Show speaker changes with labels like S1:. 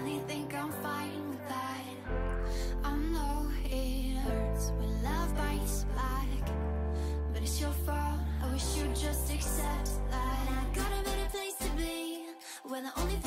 S1: really think I'm fine with that. I know it hurts when love bites back, but it's your fault, I wish you'd just accept that. I got a better place to be, where the only